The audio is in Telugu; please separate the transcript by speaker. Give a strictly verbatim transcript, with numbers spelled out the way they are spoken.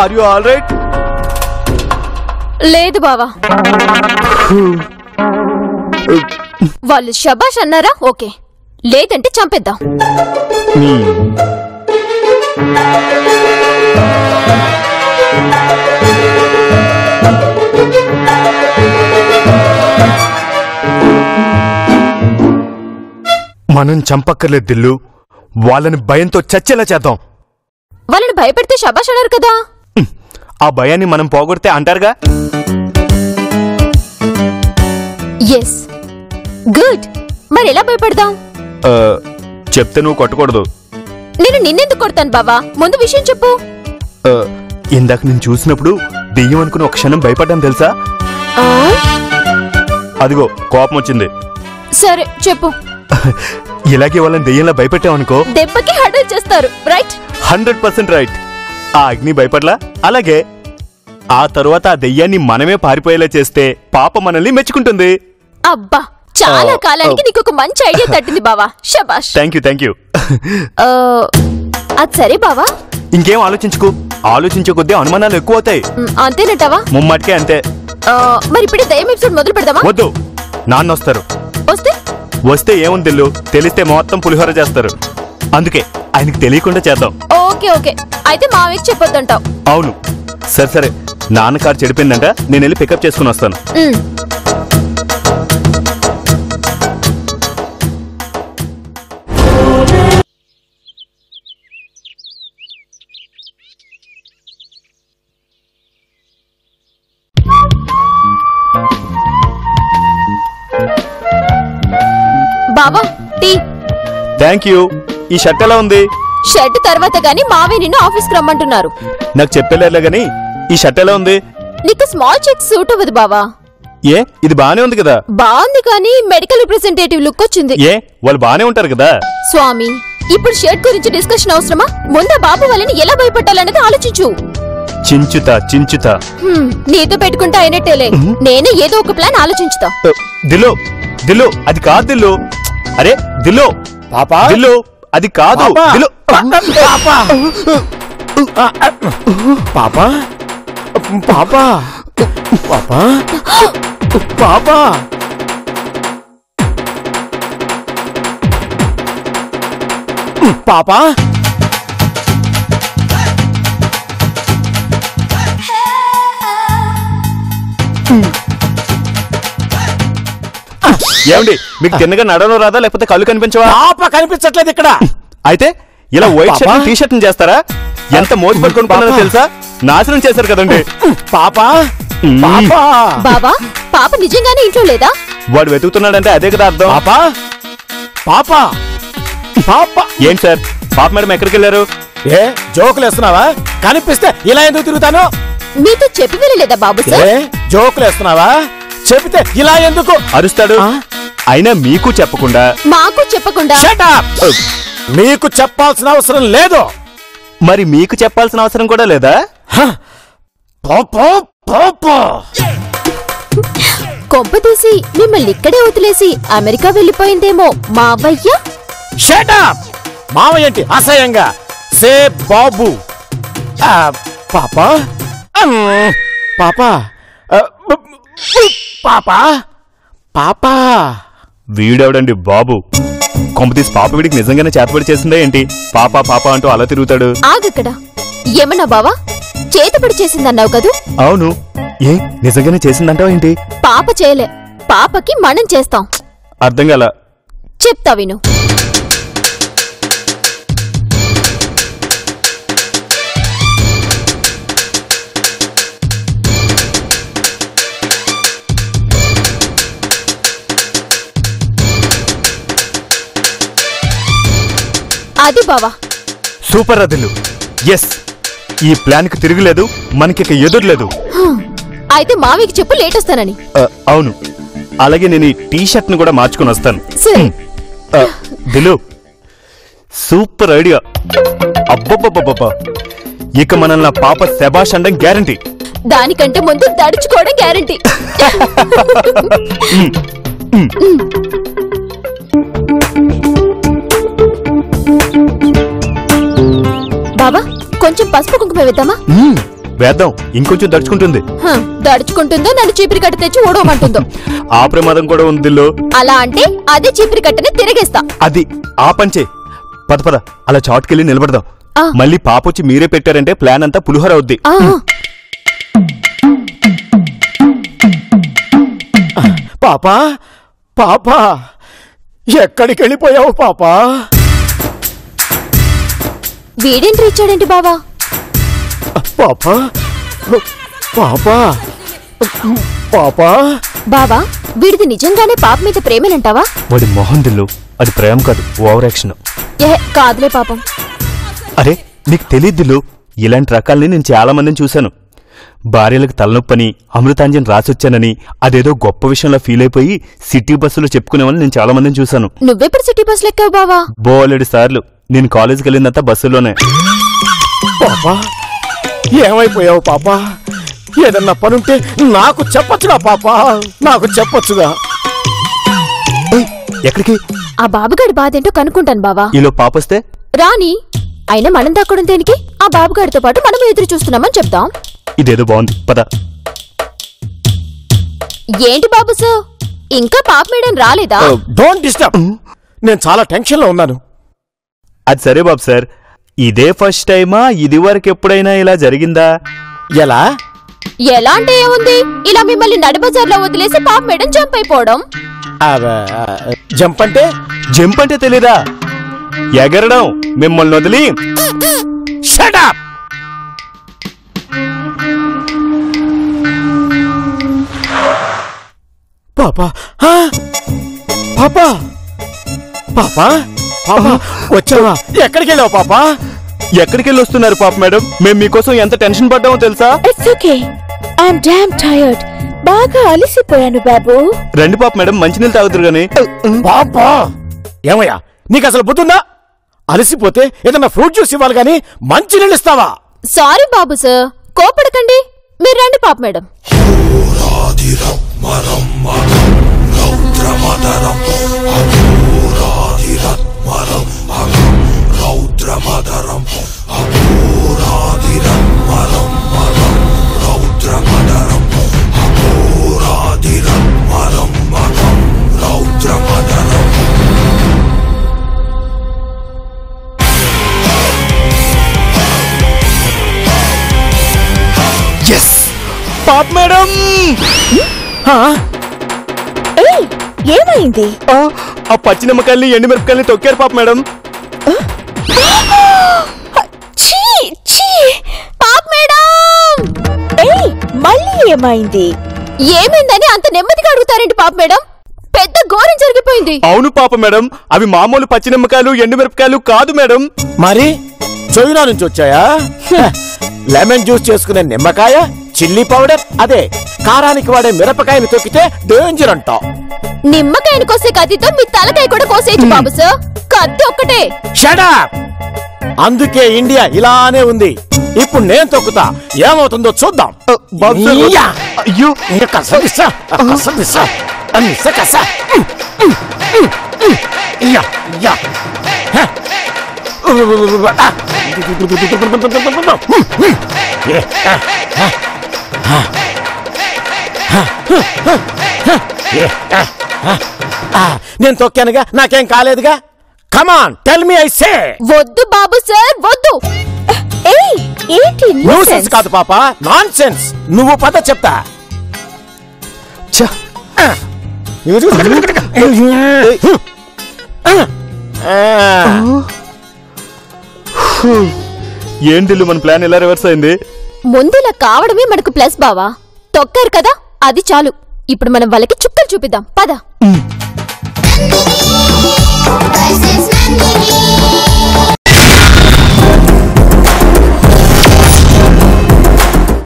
Speaker 1: Are you all right?
Speaker 2: లేదు బావా. వాళ్ళు శబాష్ అన్నారా ఓకే, లేదంటే చంపేద్దాం.
Speaker 1: మనం చంపక్కర్లేదు దిల్లు, వాళ్ళని భయంతో చచ్చేలా చేద్దాం.
Speaker 2: వాళ్ళని భయపెడితే శబాష్ అన్నారు కదా.
Speaker 1: ఆ భయాన్ని మనం పోగొడితే అంటారుగా.
Speaker 2: Yes good. మరి ఎలా భయపడదాం?
Speaker 1: చెప్తే నువ్వు కొట్టకూడదు.
Speaker 2: నేను నిన్నెందుకు కొడతాను బావా, ముందు విషయం చెప్పు.
Speaker 1: ఇందాక నేను చూసినప్పుడు దెయ్యం అనుకుని ఒక క్షణం భయపడ్డాను తెలుసా? అదిగో కోపం వచ్చింది.
Speaker 2: సరే చెప్పు.
Speaker 1: ఇలాగే వాళ్ళని దెయ్యంలా భయపెట్టామనుకో
Speaker 2: దెబ్బకి హడల్ చేస్తారు. రైట్?
Speaker 1: Hundred percent right. ఆ అగ్ని భయపడలా, అలాగే ఆ తరువాత ఆ దెయ్యాన్ని మనమే పారిపోయేలా చేస్తే పాప మనల్ని మెచ్చుకుంటుంది.
Speaker 2: అబ్బా, చాలా కాలానికి నీకు ఒక మంచి ఐడియా తట్టింది బావా. శబాష్.
Speaker 1: Thank you thank you.
Speaker 2: అది సరే బావా,
Speaker 1: ఇంకేం ఆలోచించుకో. ఆలోచించే కొద్దీ అనుమానాలు ఎక్కువ అవుతాయి.
Speaker 2: అంతేనటవా?
Speaker 1: ముమ్మాటికే అంతే.
Speaker 2: మరి ఇప్పుడే దయ్యం ఎపిసోడ్ మొదలు పెడదామా?
Speaker 1: వద్దు, నాన్న వస్తారు.
Speaker 2: వస్తే
Speaker 1: వస్తే ఏముంది, తెలిస్తే మొత్తం పులిహోర చేస్తారు. అందుకే ఆయనకి తెలియకుండా చేద్దాం.
Speaker 2: ఓకే ఓకే, అయితే మామయ్యకి చెప్పొద్దంటావు.
Speaker 1: అవును. సరే సరే, నాన్న కారు చెడిపోయిందంట, నేను వెళ్ళి పికప్ చేసుకుని వస్తాను.
Speaker 2: బావా టీ.
Speaker 1: Thank you. ఈ షర్ట్ ఎలా ఉంది?
Speaker 2: షర్ట్ తర్వాత గానీ మావే నిన్ను ఆఫీస్కి రమ్మంటున్నారు.
Speaker 1: నాకు చెప్పలేదులే గానీ ఈ షర్ట్ ఎలా ఉంది?
Speaker 2: నీకు స్మాల్ చెక్ సూట్ అవ్వదు బావా.
Speaker 1: ఏ, ఇది బానే ఉంది కదా.
Speaker 2: బాగుంది కానీ మెడికల్ రిప్రజెంటేటివ్ లుక్ వచ్చింది.
Speaker 1: ఏ, వాళ్ళు బానే ఉంటారు కదా.
Speaker 2: స్వామి, ఇప్పుడు షర్ట్ గురించి డిస్కషన్ అవసరమా? ముందు బాబు వాళ్ళని ఎలా భయపట్టాలన్నది ఆలోచించు.
Speaker 1: చించుతా చించుతా.
Speaker 2: నీతో పెట్టుకుంటా అయినట్టేలే, నేనే ఏదో ఒక ప్లాన్ ఆలోచించుతా.
Speaker 1: దిల్లు దిల్లు అది కాదు దిల్లు. అరే దిల్లు,
Speaker 3: పాపా
Speaker 1: దిల్లు అది కాదు. దిల్లు
Speaker 3: పాపా పాపా పాపా పాపా పాపా పాపా
Speaker 1: ఏమండి, మీకు తిన్నగా నడవడం రాదా, లేకపోతే కళ్ళు కనిపించవా?
Speaker 3: పాప కనిపించట్లేదు ఇక్కడ.
Speaker 1: అయితే ఇలా వైట్ షర్ట్ టీ షర్ట్ చేస్తారా? ఎంత మోజు పట్టుకుంటున్నారో తెలుసా? నాశనం చేశారు కదండి.
Speaker 3: పాపా పాపా
Speaker 2: బాబా, పాప నిజంగానే ఇంట్లో లేదా?
Speaker 1: వాడు వెతుకుతున్నాడంటే అదే కదా అర్థం.
Speaker 3: పాపా పాపా పాపా
Speaker 1: ఏంటి సార్, పాప మేడం ఎక్కడికి వెళ్ళారు?
Speaker 3: ఏ జోకులు వేస్తున్నావా? కనిపిస్తే ఇలా ఎందుకు తిరుగుతాను?
Speaker 2: మీతో చెప్పి వెళ్ళలేదా బాబు సార్?
Speaker 3: జోకులు వేస్తున్నావా? చెప్తే ఇలా ఎందుకు
Speaker 1: అరుస్తాడు? అయినా మీకు చెప్పకుండా
Speaker 2: మాకు చెప్పకుండా.
Speaker 3: మీకు చెప్పాల్సిన అవసరం లేదు.
Speaker 1: మరి మీకు చెప్పాల్సిన అవసరం కూడా లేదా?
Speaker 2: కొంప తీసి మిమ్మల్ని ఇక్కడే వదిలేసి అమెరికా వెళ్ళిపోయిందేమో మావయ్య.
Speaker 3: షటప్! మావయ్య ఏంటి అసహ్యంగా? సే బాబు. పాపా పాపా పాపా పాపా.
Speaker 1: వీడెవడండి బాబు? కొంపతీసి పాప వీడికి నిజంగానే చేతబడి చేసిందే ఏంటి? పాపా పాపా అంటూ అలా తిరుగుతాడు.
Speaker 2: ఆగక్కడ, ఏమన్నా బావా? చేతబడి చేసిందన్నావు కదూ?
Speaker 1: అవును. ఏ, నిజంగానే చేసిందంటావు ఏంటి?
Speaker 2: పాప చేయలే, పాపకి మనం చేస్తాం.
Speaker 1: అర్థం కాల.
Speaker 2: చెప్తా విను. అది బావా.
Speaker 1: సూపర్ అదిలు. ఎస్, ఈ ప్లాన్ కి తిరుగులేదు, మనకిక ఎదురులేదు.
Speaker 2: అయితే మావికి చెప్పు లేట్ వస్తానని.
Speaker 1: అవును, అలాగే నేను ఈ టీ షర్ట్ ను కూడా మార్చుకుని వస్తాను. దిలు, సూపర్ ఐడియా. అబ్బబ్బబ్బబ్బా, ఇక మనల్ని పాప శబాష్ అనడం గ్యారంటీ.
Speaker 2: దానికంటే ముందు దడుచుకోవడం గ్యారంటీ. బాబా, కొంచెం పసుపు కుంకుమ వేద్దామా?
Speaker 1: వేద్దాం, ఇంకొంచెం దడుచుకుంటుంది.
Speaker 2: హ, దడుచుకుంటుందో నన్ను చీపిరి కట్ట తెచ్చి ఊడవమంటుందో.
Speaker 1: ఆ ప్రమాదం కూడా ఉంది దిల్లు.
Speaker 2: అలా అంటే అదే చీపిరి కట్టని తిరగేస్తా.
Speaker 1: అది ఆ పంచే. పద పద అలా చాటుకెళ్ళి నిలబడదాం.
Speaker 2: ఆ.
Speaker 1: మళ్ళీ పాపొచ్చి మీరే పెట్టారంటే ప్లాన్ అంతా పులిహోర అవుద్ది.
Speaker 2: ఆ,
Speaker 3: పాపా పాపా ఎక్కడికి వెళ్ళిపోయావు పాపా?
Speaker 2: వీడేంటి ఇచ్చాడేంటి బావా?
Speaker 3: పాపా పాపా పాపా
Speaker 2: బావా, వీడిది నిజంగానే పాప మీద ప్రేమేనంటావా?
Speaker 1: వాడి మొహం దిల్లు, అది ప్రేమ కాదు, ఓవర్ యాక్షన్.
Speaker 2: ఏ కాదులే పాపం.
Speaker 1: అరే నీకు తెలియదు దిల్లు, ఇలాంటి రకాలని నేను చాలా మందిని చూశాను. భార్యలకు తలనొప్పని అమృతాంజన్ రాసొచ్చానని అదేదో గొప్ప విషయంలో ఫీల్ అయిపోయి సిటీ బస్సులో చెప్పుకునేవాళ్ళని నేను చాలా మందిని చూశాను.
Speaker 2: నువ్వెప్పుడు సిటీ బస్సులు ఎక్కావు బావా?
Speaker 1: బోలెడు సార్లు. నేను కాలేజీకి వెళ్ళిందంతా బస్సులోనే.
Speaker 3: పాపా ఏమైపోయావు పాపా? ఏదన్నా పనుంటే నాకు చెప్పొచ్చుగా పాపా, నాకు చెప్పొచ్చుగా.
Speaker 1: ఎక్కడికి?
Speaker 2: ఆ బాబుగాడి బాధేంటో కనుక్కుంటాను బావా.
Speaker 1: ఈలో పాపొస్తే
Speaker 2: రాని. అయినా మనం దక్కడం దేనికి? ఆ బాబుగాడితో పాటు మనం ఎదురు చూస్తున్నామని చెప్తాం.
Speaker 1: ఇదేదో బాగుంది, పద.
Speaker 2: ఏంటి బాబు సార్, ఇంకా పాప మేడం రాలేదా?
Speaker 3: Don't disturb. నేను చాలా టెన్షన్ లో ఉన్నాను.
Speaker 1: అది సరే బాబు సార్, ఇదే ఫస్ట్ టైమా? ఇది వరకు ఎప్పుడైనా ఇలా జరిగిందా?
Speaker 3: ఎలా
Speaker 2: ఎలా అంటే ఏముంది, ఇలా మిమ్మల్ని నడిబజార్లో వదిలేసి పాప మేడం జంప్ అయిపోవడం.
Speaker 3: జంప్ అంటే?
Speaker 1: జంప్ అంటే తెలీదా? ఎగరడం. మిమ్మల్ని వదిలి.
Speaker 3: Shut up. పాపా పాపా పాపా పాపా వచ్చావా? ఎక్కడికి వెళ్ళావు పాపా?
Speaker 1: ఎక్కడికి వెళ్ళి వస్తున్నారు పాప మేడం? మేము మీకోసం ఎంత టెన్షన్ పడ్డామో తెలుసా?
Speaker 4: It's okay, I'm damn tired. బాగా అలసిపోయాను బాబు.
Speaker 1: రండి పాప మేడం, మంచినీళ్ళు తాగుతారు గాని.
Speaker 3: పాపా ఏమయ్యా, నీకు అసలు బుద్ధుందా? అలసిపోతే ఏదన్నా ఫ్రూట్ జ్యూస్ ఇవ్వాలి గాని మంచి నీళ్ళు ఇస్తావా?
Speaker 2: సారీ బాబు సార్, కోపడకండి. మీరు రండి పాప మేడం.
Speaker 1: పాప మేడం
Speaker 4: ఏమైంది?
Speaker 1: ఆ పచ్చి నిమ్మకాయల్ని ఎండి మిరపకాయల్ని తొక్కారు పాప మేడం.
Speaker 2: పాప మేడం
Speaker 4: మళ్ళీ ఏమైంది?
Speaker 2: ఏమైందని అంత నెమ్మదిగా అడుగుతారేంటి పాప మేడం? పెద్ద ఘోరం జరిగిపోయింది.
Speaker 1: అవును పాప మేడం, అవి మామూలు పచ్చి నిమ్మకాయలు ఎండు మిరపకాయలు కాదు మేడం.
Speaker 3: మరి చైనా నుంచి వచ్చాయా? లెమన్ జ్యూస్ చేసుకునే నిమ్మకాయ, చిల్లీ పౌడర్, అదే కారానికి వాడే మిరపకాయని తొక్కితే డేంజర్ అంట.
Speaker 2: నిమ్మకాయని కోసే కత్తితో మీ తలకాయ కూడా కోసేయచ్చు బాబు సార్, కత్తి ఒక్కటే.
Speaker 3: Shut up. అందుకే ఇండియా ఇలానే ఉంది. ఇప్పుడు నేను తొక్కుతా, ఏమవుతుందో చూద్దాం. యా.
Speaker 1: అయ్యో
Speaker 3: ఇంకా కస దిశ, కస దిశ, అన్నిస కస. Yeah yeah. హ. ఆ. నేను తొక్కానుగా, నాకేం కాలేదుగా. Come on tell me I say.
Speaker 2: వద్దు బాబు సార్, వద్దు.
Speaker 4: ఏయ్ ఏంటి
Speaker 3: న్యూసెన్స్ కాదు పాప, నాన్ సెన్స్. నువ్వు పద చెప్తా.
Speaker 1: ఏంటి మన ప్లాన్ ఎలా రివర్స్ అయింది?
Speaker 2: ముందులా కావడమే మనకు ప్లస్ బావా. తొక్కారు కదా, అది చాలు. ఇప్పుడు మనం వాళ్ళకి చుక్కలు చూపిద్దాం, పద.